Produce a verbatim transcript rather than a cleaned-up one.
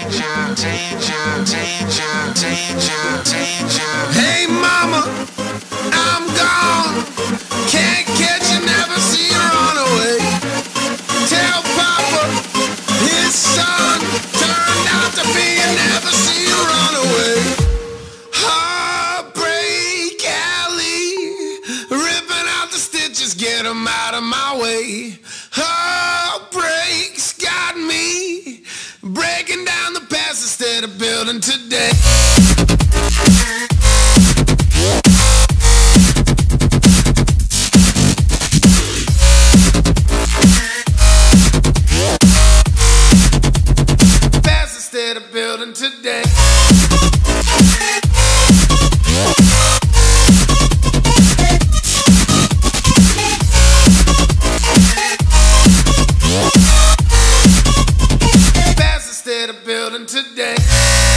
danger, danger, danger, danger, danger. Hey mama, I'm gone. Can't catch you, never see you run away. Tell Papa his son turned out to be and never see you run away. Heartbreak Alley, ripping out the stitches, get 'em out of my way. Heartbreak's got me breaking down the past instead of building today. Past instead of building today. Past instead of building today.